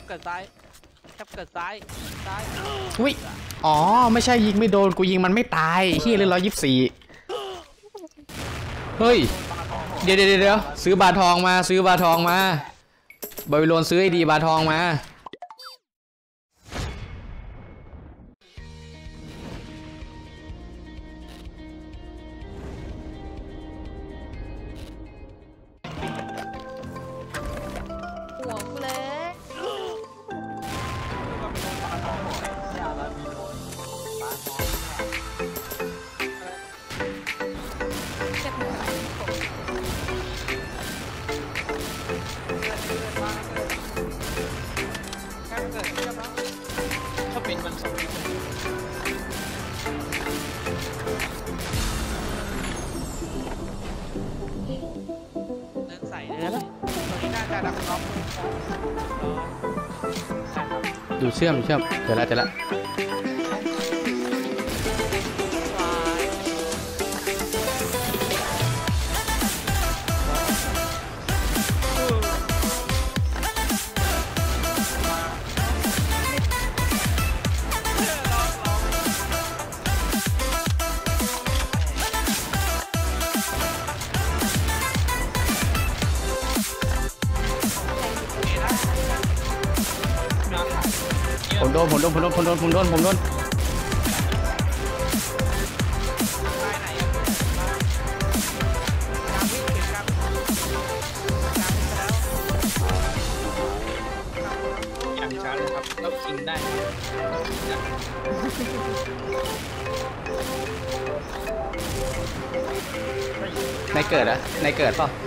เกิดซ้ายแคปเกิดซ้ายอุ้ยอ๋อไม่ใช่ยิงไม่โดนกูยิงมันไม่ตายเฮียเลย124เฮ้ยเดี๋ยวซื้อบาทองมาบาบิโลนซื้อไอ้ดีบาทองมาหัวกูเลยถ้าเป็นมัน2 เดินใส่เนื้อเลยตรงนี้น่าจะดับน็อกดูเชื่อมเจอแล้วผมโดนอย่างช้าเลยครับต้องกินได้ในเกิดเปล่า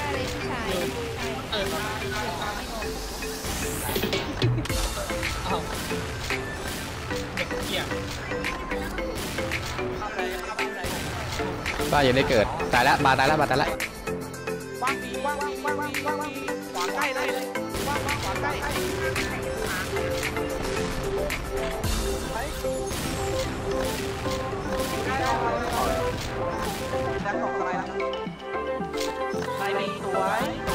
บ้าอย่าได้เกิดตายแล้วบาตายแล้ววางปีวางขวาใกล้ได้เลยวางขวาใกล้แล้วของอะไรนะไล่ไปสวย